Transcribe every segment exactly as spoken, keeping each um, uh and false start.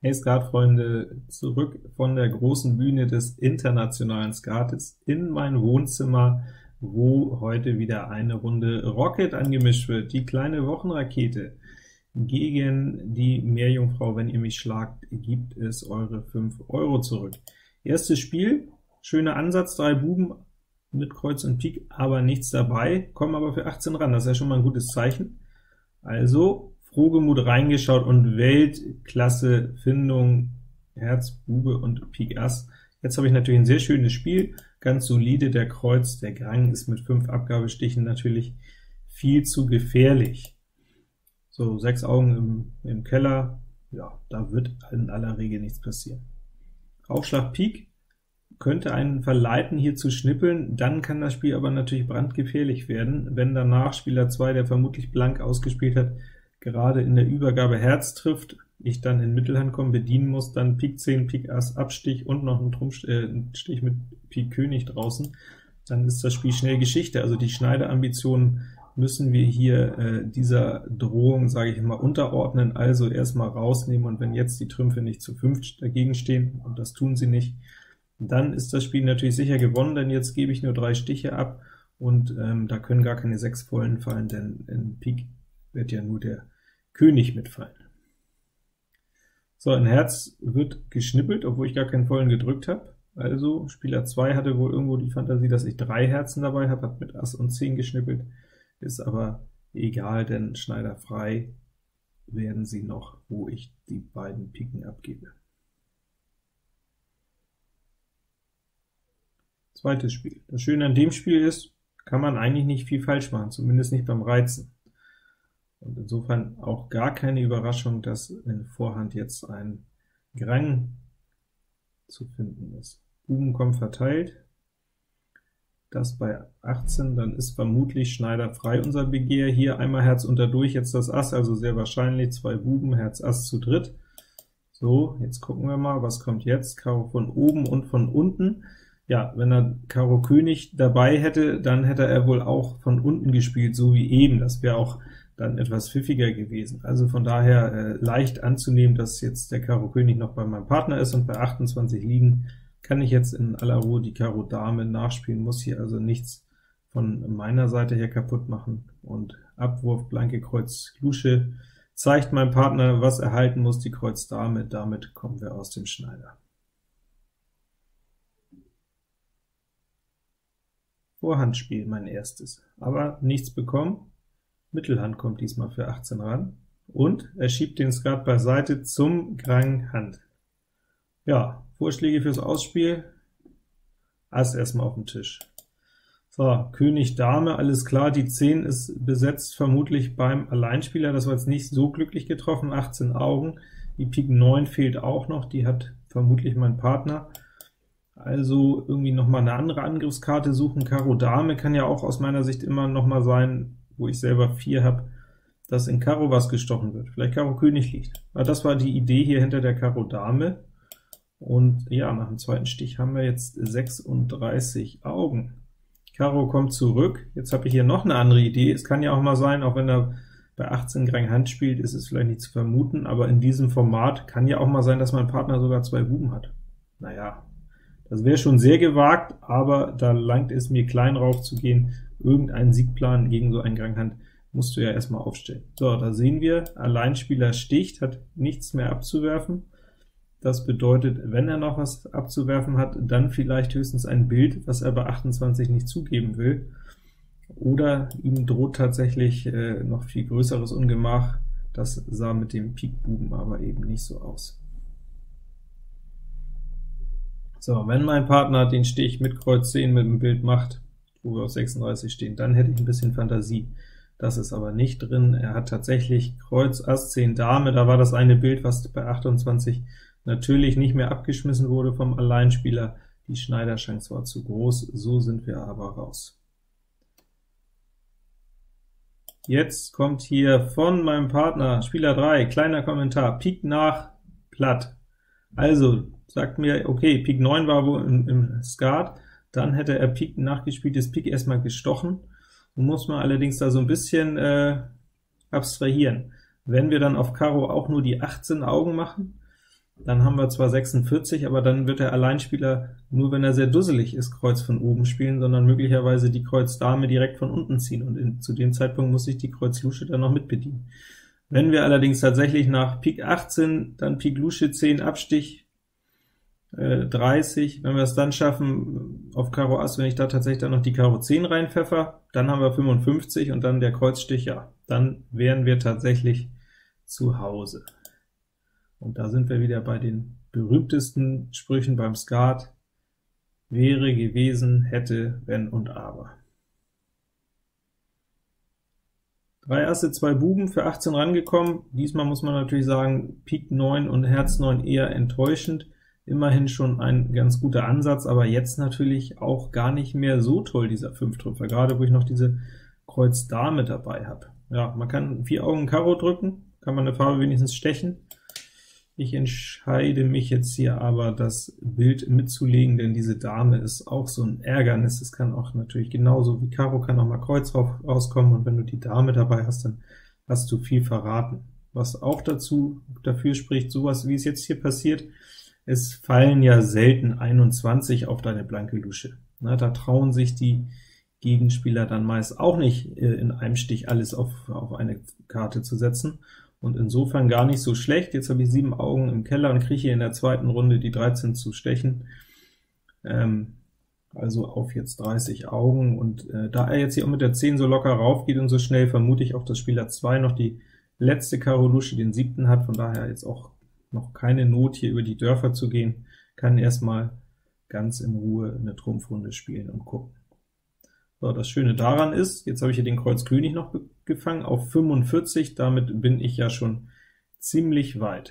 Hey Skatfreunde, zurück von der großen Bühne des internationalen Skates in mein Wohnzimmer, wo heute wieder eine Runde Rocket angemischt wird, die kleine Wochenrakete. Gegen die Meerjungfrau, wenn ihr mich schlagt, gibt es eure fünf Euro zurück. Erstes Spiel, schöner Ansatz, drei Buben mit Kreuz und Pik, aber nichts dabei, kommen aber für achtzehn ran, das ist ja schon mal ein gutes Zeichen. Also frohgemut reingeschaut und Weltklasse Findung, Herz, Bube und Pik Ass. Jetzt habe ich natürlich ein sehr schönes Spiel, ganz solide, der Kreuz, der Grang ist mit fünf Abgabestichen natürlich viel zu gefährlich. So, sechs Augen im, im Keller, ja, da wird in aller Regel nichts passieren. Aufschlag Pik könnte einen verleiten, hier zu schnippeln, dann kann das Spiel aber natürlich brandgefährlich werden, wenn danach Spieler zwei, der vermutlich blank ausgespielt hat, gerade in der Übergabe Herz trifft, ich dann in Mittelhand komme, bedienen muss, dann Pik zehn, Pik Ass, Abstich und noch ein Trumpf, äh, ein Stich mit Pik König draußen, dann ist das Spiel schnell Geschichte. Also die Schneiderambitionen müssen wir hier äh, dieser Drohung, sage ich mal, unterordnen, also erstmal rausnehmen, und wenn jetzt die Trümpfe nicht zu fünf dagegen stehen, und das tun sie nicht, dann ist das Spiel natürlich sicher gewonnen, denn jetzt gebe ich nur drei Stiche ab, und ähm, da können gar keine sechs Vollen fallen, denn in Pik wird ja nur der König mitfallen. So, ein Herz wird geschnippelt, obwohl ich gar keinen Vollen gedrückt habe. Also Spieler zwei hatte wohl irgendwo die Fantasie, dass ich drei Herzen dabei habe, hat mit Ass und zehn geschnippelt, ist aber egal, denn Schneider frei werden sie noch, wo ich die beiden Piken abgebe. Zweites Spiel. Das Schöne an dem Spiel ist, kann man eigentlich nicht viel falsch machen, zumindest nicht beim Reizen. Und insofern auch gar keine Überraschung, dass in Vorhand jetzt ein Grang zu finden ist. Buben kommen verteilt, das bei achtzehn, dann ist vermutlich Schneider frei unser Begehr. Hier einmal Herz unterdurch, jetzt das Ass, also sehr wahrscheinlich zwei Buben, Herz Ass zu dritt. So, jetzt gucken wir mal, was kommt jetzt. Karo von oben und von unten. Ja, wenn er Karo König dabei hätte, dann hätte er wohl auch von unten gespielt, so wie eben. Das wäre auch dann etwas pfiffiger gewesen. Also von daher äh, leicht anzunehmen, dass jetzt der Karo König noch bei meinem Partner ist, und bei achtundzwanzig liegen kann ich jetzt in aller Ruhe die Karo Dame nachspielen, muss hier also nichts von meiner Seite her kaputt machen, und Abwurf, blanke Kreuz Lusche zeigt meinem Partner, was er halten muss, die Kreuz Dame, damit kommen wir aus dem Schneider. Vorhandspiel mein erstes, aber nichts bekommen. Mittelhand kommt diesmal für achtzehn ran, und er schiebt den Skat beiseite zum Grang Hand. Ja, Vorschläge fürs Ausspiel, Ass erstmal auf dem Tisch. So, König Dame, alles klar, die zehn ist besetzt, vermutlich beim Alleinspieler, das war jetzt nicht so glücklich getroffen, achtzehn Augen, die Pik neun fehlt auch noch, die hat vermutlich mein Partner. Also irgendwie noch mal eine andere Angriffskarte suchen. Karo Dame kann ja auch aus meiner Sicht immer noch mal sein, wo ich selber vier habe, dass in Karo was gestochen wird. Vielleicht Karo König liegt. Aber das war die Idee hier hinter der Karo Dame. Und ja, nach dem zweiten Stich haben wir jetzt sechsunddreißig Augen. Karo kommt zurück. Jetzt habe ich hier noch eine andere Idee. Es kann ja auch mal sein, auch wenn er bei achtzehn Grang Hand spielt, ist es vielleicht nicht zu vermuten, aber in diesem Format kann ja auch mal sein, dass mein Partner sogar zwei Buben hat. Naja, das wäre schon sehr gewagt, aber da langt es mir, klein raufzugehen. Irgendeinen Siegplan gegen so einen Grang Hand musst du ja erstmal aufstellen. So, da sehen wir, Alleinspieler sticht, hat nichts mehr abzuwerfen. Das bedeutet, wenn er noch was abzuwerfen hat, dann vielleicht höchstens ein Bild, was er bei achtundzwanzig nicht zugeben will. Oder ihm droht tatsächlich äh, noch viel größeres Ungemach. Das sah mit dem Pik Buben aber eben nicht so aus. So, wenn mein Partner den Stich mit Kreuz zehn mit dem Bild macht, wo wir auf sechsunddreißig stehen, dann hätte ich ein bisschen Fantasie. Das ist aber nicht drin. Er hat tatsächlich Kreuz Ass zehn Dame, da war das eine Bild, was bei achtundzwanzig natürlich nicht mehr abgeschmissen wurde vom Alleinspieler. Die Schneiderchance war zu groß, so sind wir aber raus. Jetzt kommt hier von meinem Partner, Spieler drei, kleiner Kommentar, Pik nach, platt. Also, sagt mir, okay, Pik neun war wohl im, im Skat, dann hätte er Pik nachgespieltes Pik erstmal gestochen, und muss man allerdings da so ein bisschen äh, abstrahieren. Wenn wir dann auf Karo auch nur die achtzehn Augen machen, dann haben wir zwar sechsundvierzig, aber dann wird der Alleinspieler, nur wenn er sehr dusselig ist, Kreuz von oben spielen, sondern möglicherweise die Kreuz Dame direkt von unten ziehen, und in, zu dem Zeitpunkt muss ich die Kreuz Lusche dann noch mitbedienen. Wenn wir allerdings tatsächlich nach Pik achtzehn, dann Pik Lusche zehn Abstich, äh, dreißig, wenn wir es dann schaffen, auf Karo Ass, wenn ich da tatsächlich dann noch die Karo zehn reinpfeffer, dann haben wir fünfundfünfzig, und dann der Kreuzstich, ja, dann wären wir tatsächlich zu Hause. Und da sind wir wieder bei den berühmtesten Sprüchen beim Skat: wäre, gewesen, hätte, wenn und aber. Drei Asse, zwei Buben, für achtzehn rangekommen. Diesmal muss man natürlich sagen, Pik neun und Herz neun eher enttäuschend. Immerhin schon ein ganz guter Ansatz, aber jetzt natürlich auch gar nicht mehr so toll, dieser Fünftrümpfer, gerade wo ich noch diese Kreuz Dame dabei habe. Ja, man kann vier Augen Karo drücken, kann man eine Farbe wenigstens stechen. Ich entscheide mich jetzt hier aber, das Bild mitzulegen, denn diese Dame ist auch so ein Ärgernis. Es kann auch natürlich genauso wie Karo, kann auch mal Kreuz rauskommen, und wenn du die Dame dabei hast, dann hast du viel verraten. Was auch dazu dafür spricht, sowas wie es jetzt hier passiert, es fallen ja selten einundzwanzig auf deine blanke Lusche. Na, da trauen sich die Gegenspieler dann meist auch nicht, äh, in einem Stich alles auf, auf eine Karte zu setzen. Und insofern gar nicht so schlecht. Jetzt habe ich sieben Augen im Keller und kriege hier in der zweiten Runde die dreizehn zu stechen, ähm, also auf jetzt dreißig Augen, und äh, da er jetzt hier auch mit der zehn so locker rauf geht und so schnell, vermute ich auch, dass Spieler zwei noch die letzte Karo Lusche, den siebten hat, von daher jetzt auch noch keine Not, hier über die Dörfer zu gehen, kann erstmal ganz in Ruhe eine Trumpfrunde spielen und gucken. So, das Schöne daran ist, jetzt habe ich hier den Kreuz König noch gefangen auf fünfundvierzig, damit bin ich ja schon ziemlich weit.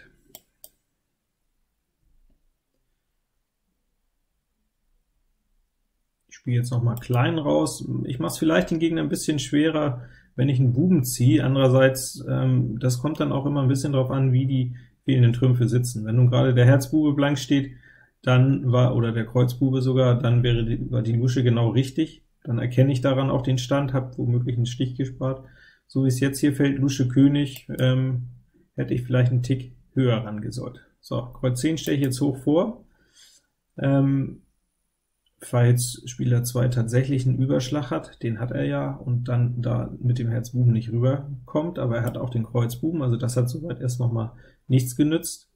Ich spiele jetzt noch mal klein raus. Ich mache es vielleicht den Gegner ein bisschen schwerer, wenn ich einen Buben ziehe. Andererseits, ähm, das kommt dann auch immer ein bisschen darauf an, wie die fehlenden Trümpfe sitzen. Wenn nun gerade der Herzbube blank steht, dann war, oder der Kreuzbube sogar, dann wäre die, war die Lusche genau richtig. Dann erkenne ich daran auch den Stand, habe womöglich einen Stich gespart. So wie es jetzt hier fällt, Lusche König, ähm, hätte ich vielleicht einen Tick höher rangesollt. So, Kreuz zehn stelle ich jetzt hoch vor. Ähm, falls Spieler zwei tatsächlich einen Überschlag hat, den hat er ja, und dann da mit dem Herz Buben nicht rüberkommt, aber er hat auch den Kreuz Buben, also das hat soweit erst noch mal nichts genützt.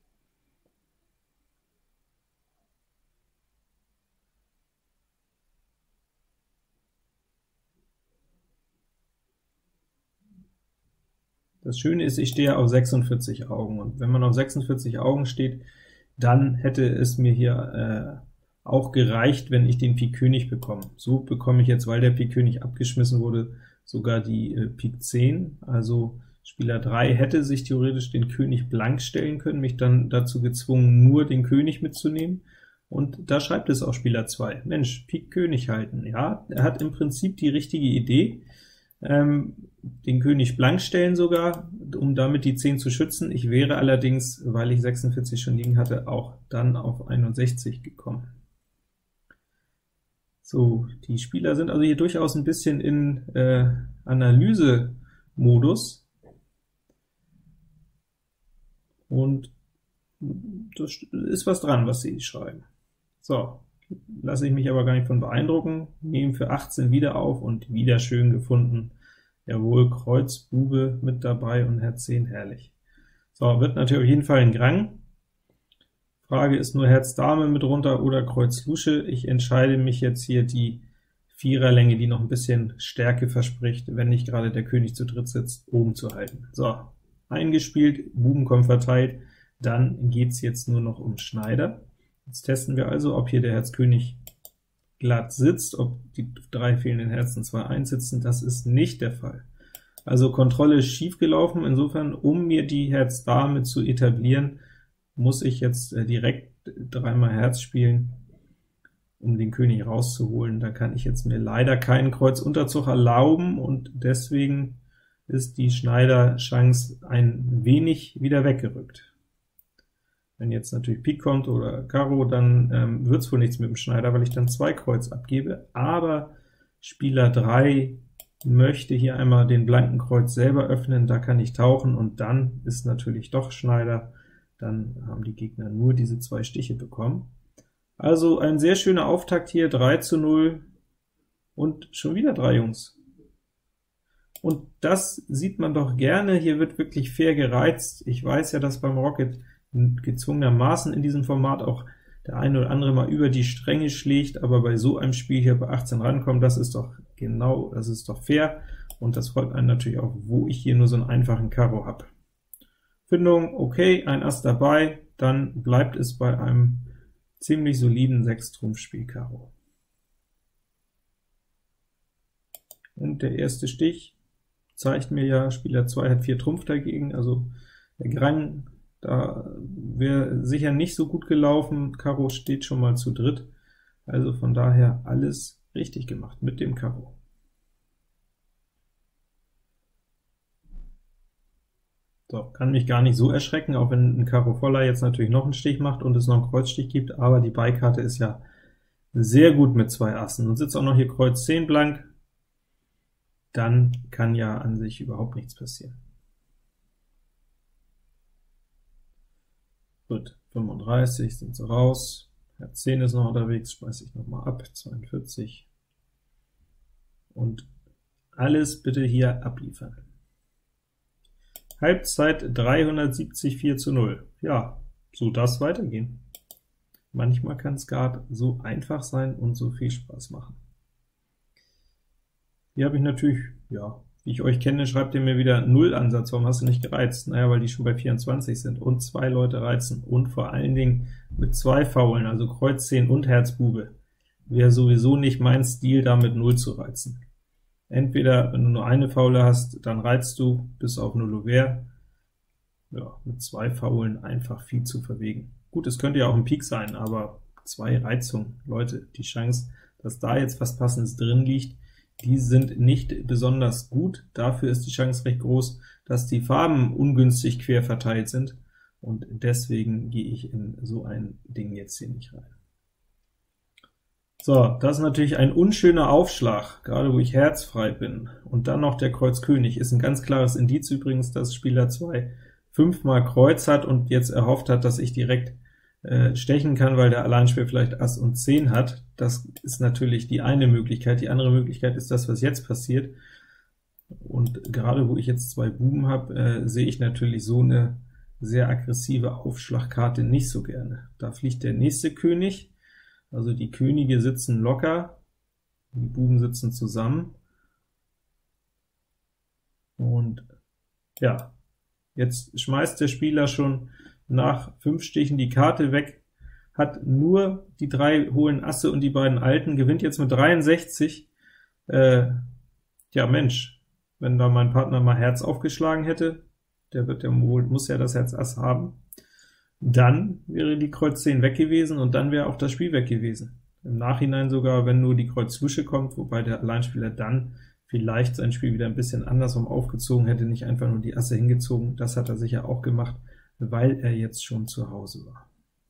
Das Schöne ist, ich stehe auf sechsundvierzig Augen, und wenn man auf sechsundvierzig Augen steht, dann hätte es mir hier äh, auch gereicht, wenn ich den Pik König bekomme. So bekomme ich jetzt, weil der Pik König abgeschmissen wurde, sogar die äh, Pik zehn, also Spieler drei hätte sich theoretisch den König blank stellen können, mich dann dazu gezwungen, nur den König mitzunehmen, und da schreibt es auch Spieler zwei. Mensch, Pik König halten, ja, er hat im Prinzip die richtige Idee, ähm, den König blank stellen sogar, um damit die zehn zu schützen. Ich wäre allerdings, weil ich sechsundvierzig schon liegen hatte, auch dann auf einundsechzig gekommen. So, die Spieler sind also hier durchaus ein bisschen in äh, Analyse-Modus, und das ist was dran, was sie schreiben. So, lasse ich mich aber gar nicht von beeindrucken, nehme für achtzehn wieder auf und wieder schön gefunden. Jawohl, Kreuz Bube mit dabei und Herz zehn, herrlich. So, wird natürlich auf jeden Fall ein Grang. Frage ist nur Herz Dame mit runter oder Kreuz Lusche. Ich entscheide mich jetzt hier, die Viererlänge, die noch ein bisschen Stärke verspricht, wenn nicht gerade der König zu dritt sitzt, oben zu halten. So, eingespielt, Buben kommen verteilt, dann geht's jetzt nur noch um Schneider. Jetzt testen wir also, ob hier der Herz König glatt sitzt, ob die drei fehlenden Herzen zwei eins sitzen. Das ist nicht der Fall. Also Kontrolle ist schief gelaufen, insofern, um mir die Herz Dame zu etablieren, muss ich jetzt äh, direkt dreimal Herz spielen, um den König rauszuholen. Da kann ich jetzt mir leider keinen Kreuzunterzug erlauben, und deswegen ist die Schneider-Chance ein wenig wieder weggerückt. Wenn jetzt natürlich Pik kommt oder Karo, dann ähm, wird es wohl nichts mit dem Schneider, weil ich dann zwei Kreuz abgebe, aber Spieler drei möchte hier einmal den blanken Kreuz selber öffnen, da kann ich tauchen, und dann ist natürlich doch Schneider. dann haben die Gegner nur diese zwei Stiche bekommen. Also ein sehr schöner Auftakt hier, drei zu null, und schon wieder drei Jungs. Und das sieht man doch gerne, hier wird wirklich fair gereizt. Ich weiß ja, dass beim Rocket gezwungenermaßen in diesem Format auch der eine oder andere mal über die Stränge schlägt, aber bei so einem Spiel hier bei achtzehn rankommen, das ist doch genau, das ist doch fair, und das freut einen natürlich auch, wo ich hier nur so einen einfachen Karo habe. Findung, okay, ein Ass dabei, dann bleibt es bei einem ziemlich soliden sechs Trumpfspiel Karo. Und der erste Stich zeigt mir ja, Spieler zwei hat vier Trumpf dagegen, also der Grang, da wäre sicher nicht so gut gelaufen. Karo steht schon mal zu dritt, also von daher alles richtig gemacht mit dem Karo. So, kann mich gar nicht so erschrecken, auch wenn ein Karo voller jetzt natürlich noch einen Stich macht und es noch einen Kreuzstich gibt, aber die Beikarte ist ja sehr gut mit zwei Assen, und sitzt auch noch hier Kreuz zehn blank, dann kann ja an sich überhaupt nichts passieren. Gut, fünfunddreißig sind sie raus, Herz zehn ist noch unterwegs, schmeiße ich noch mal ab, zweiundvierzig, und alles bitte hier abliefern. Halbzeit dreihundertsiebzig, vier zu null. Ja, so darf es weitergehen. Manchmal kann Skat so einfach sein und so viel Spaß machen. Hier habe ich natürlich, ja, wie ich euch kenne, schreibt ihr mir wieder null Ansatz, warum hast du nicht gereizt? Naja, weil die schon bei vierundzwanzig sind und zwei Leute reizen, und vor allen Dingen mit zwei Faulen, also Kreuz zehn und Herz Bube, wäre sowieso nicht mein Stil, da mit null zu reizen. Entweder, wenn du nur eine Faule hast, dann reizt du bis auf null Ouvert. Ja, mit zwei Faulen einfach viel zu verwegen. Gut, es könnte ja auch ein Pik sein, aber zwei Reizungen, Leute, die Chance, dass da jetzt was Passendes drin liegt, die sind nicht besonders gut. Dafür ist die Chance recht groß, dass die Farben ungünstig quer verteilt sind, und deswegen gehe ich in so ein Ding jetzt hier nicht rein. So, das ist natürlich ein unschöner Aufschlag, gerade wo ich herzfrei bin, und dann noch der Kreuz König, ist ein ganz klares Indiz übrigens, dass Spieler zwei fünfmal Kreuz hat und jetzt erhofft hat, dass ich direkt äh, stechen kann, weil der Alleinspieler vielleicht Ass und zehn hat. Das ist natürlich die eine Möglichkeit. Die andere Möglichkeit ist das, was jetzt passiert, und gerade wo ich jetzt zwei Buben habe, äh, sehe ich natürlich so eine sehr aggressive Aufschlagkarte nicht so gerne. Da fliegt der nächste König, also die Könige sitzen locker, die Buben sitzen zusammen, und ja, jetzt schmeißt der Spieler schon nach fünf Stichen die Karte weg, hat nur die drei hohlen Asse und die beiden Alten, gewinnt jetzt mit dreiundsechzig. Äh, ja Mensch, wenn da mein Partner mal Herz aufgeschlagen hätte, der wird ja wohl, muss ja das Herz Ass haben, dann wäre die Kreuz zehn weg gewesen, und dann wäre auch das Spiel weg gewesen. Im Nachhinein sogar, wenn nur die Kreuz Lusche kommt, wobei der Alleinspieler dann vielleicht sein Spiel wieder ein bisschen andersrum aufgezogen hätte, nicht einfach nur die Asse hingezogen. Das hat er sicher auch gemacht, weil er jetzt schon zu Hause war.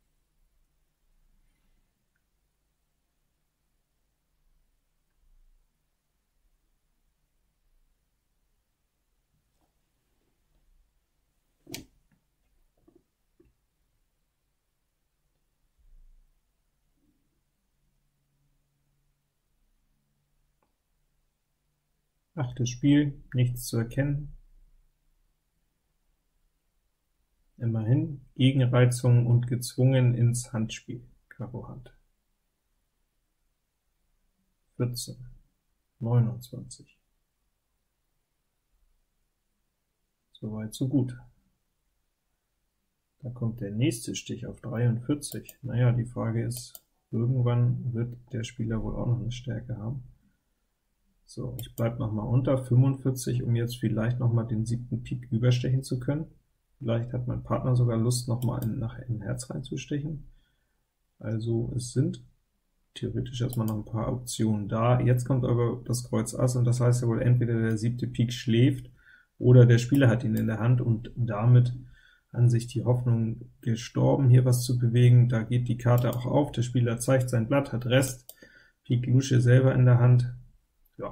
Achtes Spiel, nichts zu erkennen. Immerhin Gegenreizung und gezwungen ins Handspiel, Karo Hand. vierzehn, neunundzwanzig. Soweit so gut. Da kommt der nächste Stich auf dreiundvierzig. Naja, die Frage ist, irgendwann wird der Spieler wohl auch noch eine Stärke haben. So, ich bleibe noch mal unter fünfundvierzig, um jetzt vielleicht noch mal den siebten Pik überstechen zu können. Vielleicht hat mein Partner sogar Lust, noch mal in, nach in Herz reinzustechen. Also es sind theoretisch erstmal noch ein paar Optionen da. Jetzt kommt aber das Kreuz Ass, und das heißt ja wohl, entweder der siebte Pik schläft, oder der Spieler hat ihn in der Hand, und damit an sich die Hoffnung gestorben, hier was zu bewegen. Da geht die Karte auch auf, der Spieler zeigt sein Blatt, hat Rest, Pik Lusche selber in der Hand. Ja,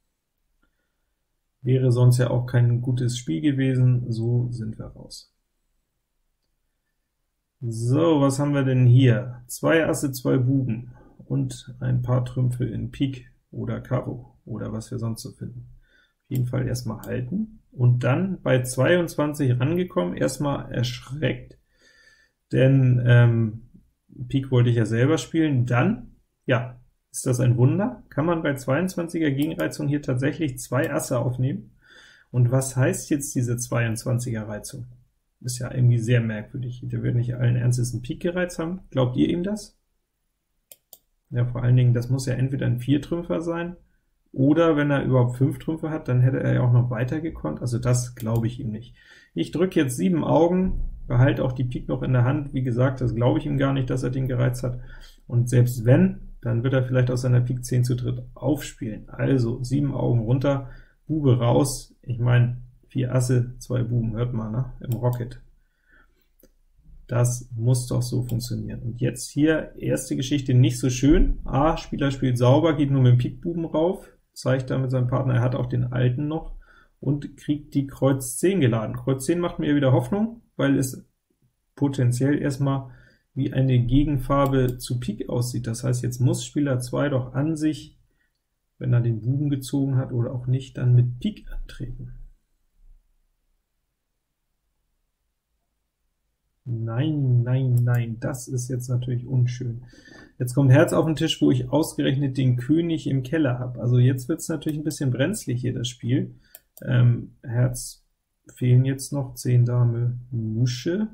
wäre sonst ja auch kein gutes Spiel gewesen, so sind wir raus. So, was haben wir denn hier? Zwei Asse, zwei Buben und ein paar Trümpfe in Pik oder Karo oder was wir sonst so finden. Auf jeden Fall erstmal halten und dann bei zweiundzwanzig rangekommen, erstmal erschreckt, denn ähm, Pik wollte ich ja selber spielen. Dann, ja, ist das ein Wunder, kann man bei zweiundzwanziger Gegenreizung hier tatsächlich zwei Asse aufnehmen. Und was heißt jetzt diese zweiundzwanziger Reizung? Ist ja irgendwie sehr merkwürdig. Der wird nicht allen Ernstes einen Pik gereizt haben. Glaubt ihr ihm das? Ja, vor allen Dingen, das muss ja entweder ein Viertrümpfer sein, oder wenn er überhaupt fünf Trümpfe hat, dann hätte er ja auch noch weiter gekonnt. Also das glaube ich ihm nicht. Ich drücke jetzt sieben Augen, behalte auch die Pik noch in der Hand. Wie gesagt, das glaube ich ihm gar nicht, dass er den gereizt hat. Und selbst wenn, dann wird er vielleicht aus seiner Pik zehn zu dritt aufspielen. Also sieben Augen runter, Bube raus. Ich meine, vier Asse, zwei Buben, hört mal, ne? Im Rocket. Das muss doch so funktionieren. Und jetzt hier, erste Geschichte nicht so schön. A, Spieler spielt sauber, geht nur mit dem Pik-Buben rauf, zeigt damit seinem Partner, er hat auch den alten noch, und kriegt die Kreuz zehn geladen. Kreuz zehn macht mir wieder Hoffnung, weil es potenziell erstmal wie eine Gegenfarbe zu Pik aussieht. Das heißt, jetzt muss Spieler zwei doch an sich, wenn er den Buben gezogen hat oder auch nicht, dann mit Pik antreten. Nein, nein, nein, das ist jetzt natürlich unschön. Jetzt kommt Herz auf den Tisch, wo ich ausgerechnet den König im Keller habe. Also jetzt wird es natürlich ein bisschen brenzlig hier, das Spiel. Ähm, Herz fehlen jetzt noch, zehn Dame Lusche.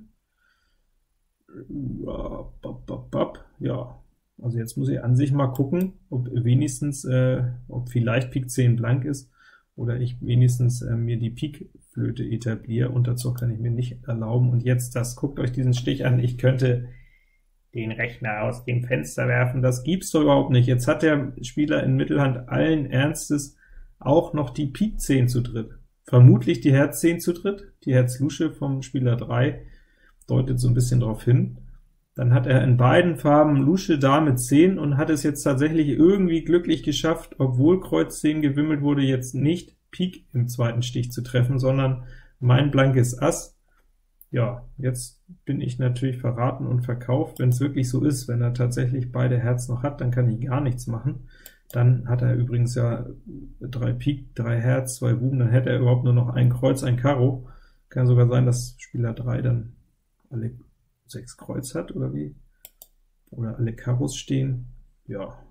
Ja, also jetzt muss ich an sich mal gucken, ob wenigstens, äh, ob vielleicht Pik zehn blank ist, oder ich wenigstens äh, mir die Pik-Flöte etabliere. Unterzug kann ich mir nicht erlauben. Und jetzt das, guckt euch diesen Stich an, ich könnte den Rechner aus dem Fenster werfen, das gibt's doch überhaupt nicht. Jetzt hat der Spieler in Mittelhand allen Ernstes auch noch die Pik zehn zu dritt. Vermutlich die Herz zehn zu dritt, die Herz Lusche vom Spieler drei deutet so ein bisschen darauf hin. Dann hat er in beiden Farben Lusche Dame zehn und hat es jetzt tatsächlich irgendwie glücklich geschafft, obwohl Kreuz zehn gewimmelt wurde, jetzt nicht Pik im zweiten Stich zu treffen, sondern mein blankes Ass. Ja, jetzt bin ich natürlich verraten und verkauft, wenn es wirklich so ist. Wenn er tatsächlich beide Herz noch hat, dann kann ich gar nichts machen. Dann hat er übrigens ja drei Pik, drei Herz, zwei Buben, dann hätte er überhaupt nur noch ein Kreuz, ein Karo. Kann sogar sein, dass Spieler drei dann alle sechs Kreuz hat, oder wie? Oder alle Karos stehen. Ja.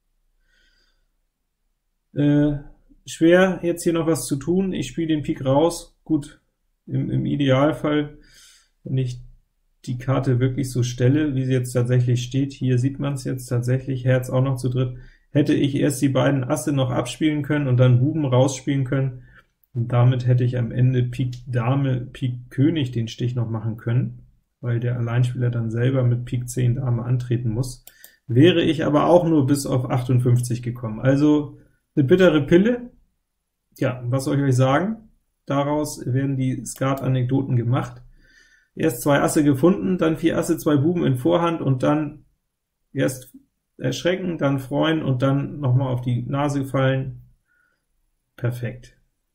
Äh, schwer, jetzt hier noch was zu tun. Ich spiele den Pik raus. Gut, im, im Idealfall, wenn ich die Karte wirklich so stelle, wie sie jetzt tatsächlich steht, hier sieht man es jetzt tatsächlich, Herz auch noch zu dritt, hätte ich erst die beiden Asse noch abspielen können und dann Buben rausspielen können. Und damit hätte ich am Ende Pik Dame, Pik König den Stich noch machen können, weil der Alleinspieler dann selber mit Pik zehn Dame antreten muss. Wäre ich aber auch nur bis auf achtundfünfzig gekommen. Also eine bittere Pille. Ja, was soll ich euch sagen? Daraus werden die Skat-Anekdoten gemacht. Erst zwei Asse gefunden, dann vier Asse, zwei Buben in Vorhand und dann erst erschrecken, dann freuen und dann nochmal auf die Nase fallen. Perfekt.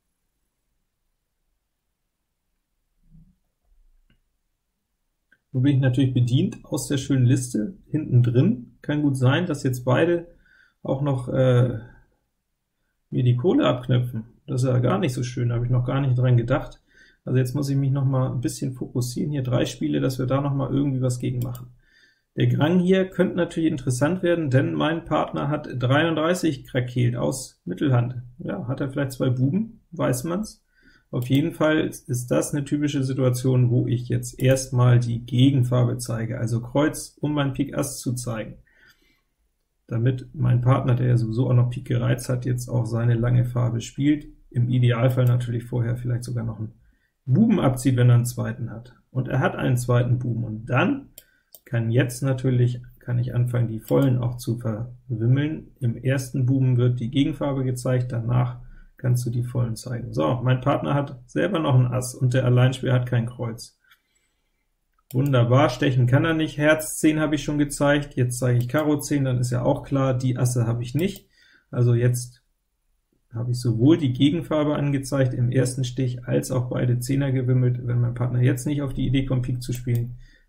Nun bin ich natürlich bedient aus der schönen Liste hinten drin. Kann gut sein, dass jetzt beide auch noch äh, mir die Kohle abknöpfen. Das ist ja gar nicht so schön, da habe ich noch gar nicht dran gedacht. Also jetzt muss ich mich noch mal ein bisschen fokussieren. Hier drei Spiele, dass wir da noch mal irgendwie was gegen machen. Der Grang hier könnte natürlich interessant werden, denn mein Partner hat dreiunddreißig krakeelt aus Mittelhand. Ja, hat er vielleicht zwei Buben, weiß man's. Auf jeden Fall ist das eine typische Situation, wo ich jetzt erstmal die Gegenfarbe zeige, also Kreuz, um mein Pik Ass zu zeigen, damit mein Partner, der ja sowieso auch noch Pik gereizt hat, jetzt auch seine lange Farbe spielt. Im Idealfall natürlich vorher vielleicht sogar noch einen Buben abzieht, wenn er einen zweiten hat. Und er hat einen zweiten Buben, und dann kann jetzt natürlich, kann ich anfangen, die Vollen auch zu verwimmeln. Im ersten Buben wird die Gegenfarbe gezeigt, danach kannst du die Vollen zeigen. So, mein Partner hat selber noch ein Ass, und der Alleinspieler hat kein Kreuz. Wunderbar, stechen kann er nicht. Herz zehn habe ich schon gezeigt, jetzt zeige ich Karo zehn, dann ist ja auch klar, die Asse habe ich nicht. Also jetzt habe ich sowohl die Gegenfarbe angezeigt im ersten Stich, als auch beide Zehner gewimmelt. Wenn mein Partner jetzt nicht auf die Idee kommt, Pik zu spielen,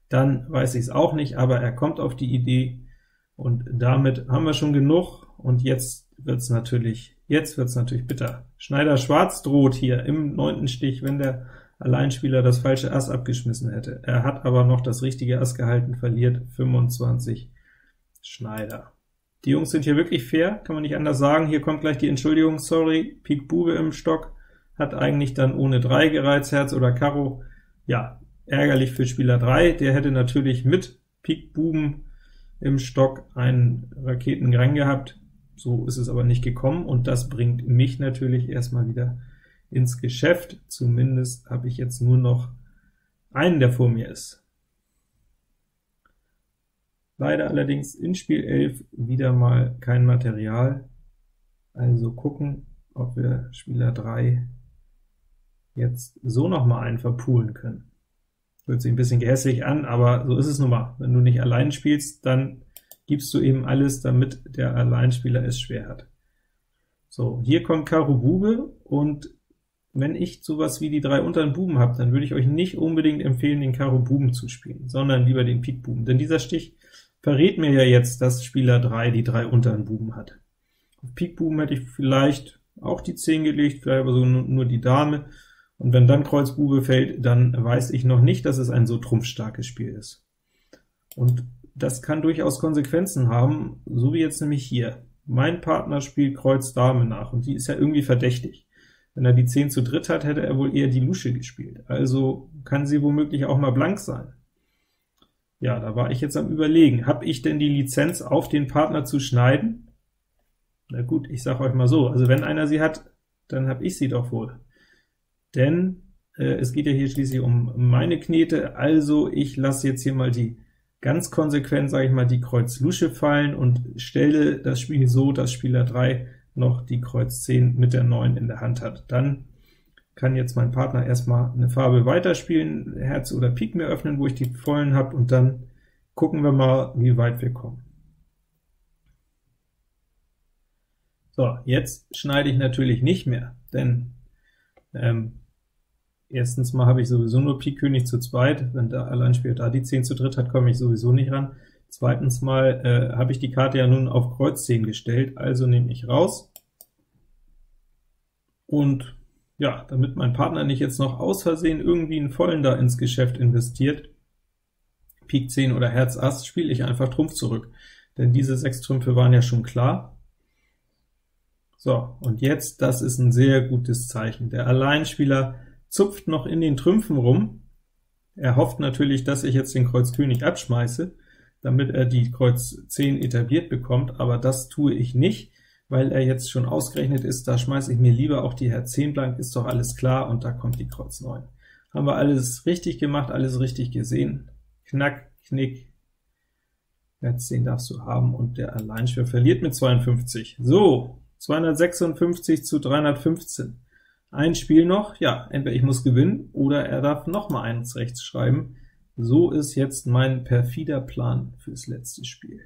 dann weiß ich es auch nicht, aber er kommt auf die Idee, und damit haben wir schon genug, und jetzt wird's natürlich, jetzt wird's natürlich bitter. Schneider Schwarz droht hier im neunten Stich, wenn der Alleinspieler das falsche Ass abgeschmissen hätte. Er hat aber noch das richtige Ass gehalten, verliert fünfundzwanzig Schneider. Die Jungs sind hier wirklich fair, kann man nicht anders sagen. Hier kommt gleich die Entschuldigung, sorry, Pik Bube im Stock, hat eigentlich dann ohne drei gereizt, Herz oder Karo. Ja, ärgerlich für Spieler drei, der hätte natürlich mit Pik Buben im Stock einen Raketengrang gehabt, so ist es aber nicht gekommen, und das bringt mich natürlich erstmal wieder ins Geschäft. Zumindest habe ich jetzt nur noch einen, der vor mir ist. Leider allerdings in Spiel elf wieder mal kein Material, also gucken, ob wir Spieler drei jetzt so noch mal einen verpulen können. Hört sich ein bisschen gehässig an, aber so ist es nun mal. Wenn du nicht allein spielst, dann gibst du eben alles, damit der Alleinspieler es schwer hat. So, hier kommt Karo Bube, und wenn ich sowas wie die drei unteren Buben habe, dann würde ich euch nicht unbedingt empfehlen, den Karo Buben zu spielen, sondern lieber den Pik Buben, denn dieser Stich verrät mir ja jetzt, dass Spieler drei die drei unteren Buben hat. Auf Pik Buben hätte ich vielleicht auch die zehn gelegt, vielleicht aber so nur die Dame, und wenn dann Kreuz Bube fällt, dann weiß ich noch nicht, dass es ein so trumpfstarkes Spiel ist. Und das kann durchaus Konsequenzen haben, so wie jetzt nämlich hier. Mein Partner spielt Kreuz Dame nach, und die ist ja irgendwie verdächtig. Wenn er die zehn zu dritt hat, hätte er wohl eher die Lusche gespielt, also kann sie womöglich auch mal blank sein. Ja, da war ich jetzt am Überlegen, habe ich denn die Lizenz, auf den Partner zu schneiden? Na gut, ich sage euch mal so, also wenn einer sie hat, dann habe ich sie doch wohl. Denn äh, es geht ja hier schließlich um meine Knete, also ich lasse jetzt hier mal die ganz konsequent, sage ich mal, die Kreuz Lusche fallen und stelle das Spiel so, dass Spieler drei noch die Kreuz zehn mit der neun in der Hand hat. Dann kann jetzt mein Partner erstmal eine Farbe weiterspielen, Herz oder Pik mir öffnen, wo ich die vollen habe, und dann gucken wir mal, wie weit wir kommen. So, jetzt schneide ich natürlich nicht mehr, denn ähm, erstens mal habe ich sowieso nur Pik König zu zweit, wenn der Alleinspieler da die zehn zu dritt hat, komme ich sowieso nicht ran. Zweitens mal äh, habe ich die Karte ja nun auf Kreuz zehn gestellt, also nehme ich raus, und ja, damit mein Partner nicht jetzt noch aus Versehen irgendwie einen vollen da ins Geschäft investiert, Pik zehn oder Herz Ass, spiele ich einfach Trumpf zurück, denn diese sechs Trümpfe waren ja schon klar. So, und jetzt, das ist ein sehr gutes Zeichen. Der Alleinspieler zupft noch in den Trümpfen rum. Er hofft natürlich, dass ich jetzt den Kreuz König abschmeiße, damit er die Kreuz zehn etabliert bekommt, aber das tue ich nicht, weil er jetzt schon ausgerechnet ist, da schmeiße ich mir lieber auch die Herz zehn blank, ist doch alles klar, und da kommt die Kreuz neun. Haben wir alles richtig gemacht, alles richtig gesehen. Knack, Knick, Herz zehn darfst du haben, und der Alleinspieler verliert mit zweiundfünfzig. So, zweihundertsechsundfünfzig zu dreihundertfünfzehn. Ein Spiel noch, ja, entweder ich muss gewinnen, oder er darf noch mal eins rechts schreiben. So ist jetzt mein perfider Plan fürs letzte Spiel.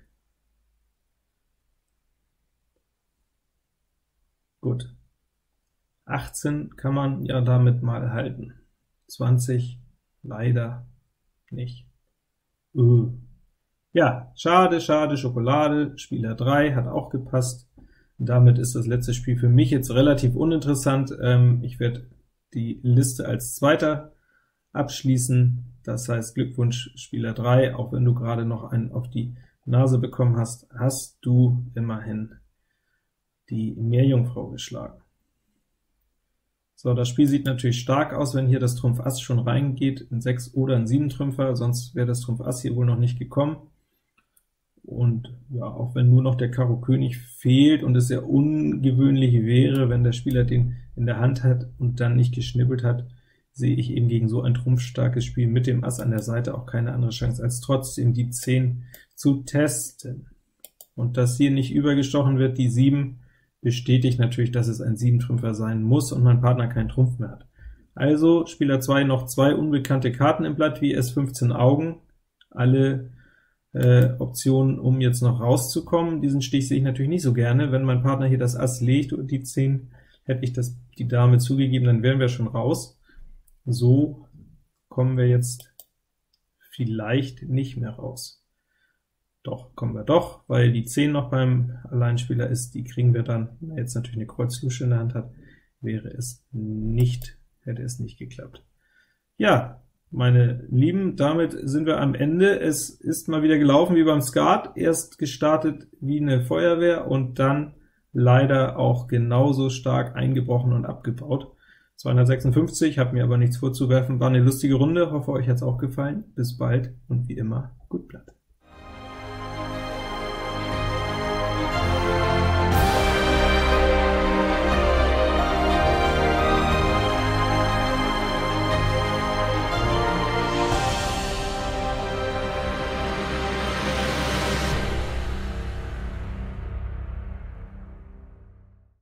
Gut, achtzehn kann man ja damit mal halten, zwanzig leider nicht. Uh. Ja, schade, schade, Schokolade, Spieler drei hat auch gepasst. Damit ist das letzte Spiel für mich jetzt relativ uninteressant. Ähm, ich werde die Liste als Zweiter abschließen, das heißt Glückwunsch Spieler drei, auch wenn du gerade noch einen auf die Nase bekommen hast, hast du immerhin die Meerjungfrau geschlagen. So, das Spiel sieht natürlich stark aus, wenn hier das Trumpf Ass schon reingeht, ein sechs oder ein sieben Trümpfer, sonst wäre das Trumpf Ass hier wohl noch nicht gekommen. Und ja, auch wenn nur noch der Karo König fehlt und es sehr ungewöhnlich wäre, wenn der Spieler den in der Hand hat und dann nicht geschnippelt hat, sehe ich eben gegen so ein trumpfstarkes Spiel mit dem Ass an der Seite auch keine andere Chance, als trotzdem die zehn zu testen. Und dass hier nicht übergestochen wird, die sieben, bestätigt natürlich, dass es ein sieben Trümpfer sein muss und mein Partner keinen Trumpf mehr hat. Also Spieler zwei noch zwei unbekannte Karten im Blatt, wie es fünfzehn Augen, alle äh, Optionen, um jetzt noch rauszukommen. Diesen Stich sehe ich natürlich nicht so gerne. Wenn mein Partner hier das Ass legt und die zehn, hätte ich das die Dame zugegeben, dann wären wir schon raus. So kommen wir jetzt vielleicht nicht mehr raus. Doch, kommen wir doch, weil die zehn noch beim Alleinspieler ist, die kriegen wir dann, wenn er jetzt natürlich eine Kreuz-Lusche in der Hand hat, wäre es nicht, hätte es nicht geklappt. Ja, meine Lieben, damit sind wir am Ende. Es ist mal wieder gelaufen wie beim Skat, erst gestartet wie eine Feuerwehr und dann leider auch genauso stark eingebrochen und abgebaut. zweihundertsechsundfünfzig, habe mir aber nichts vorzuwerfen, war eine lustige Runde, hoffe euch hat's auch gefallen. Bis bald und wie immer, gut Blatt.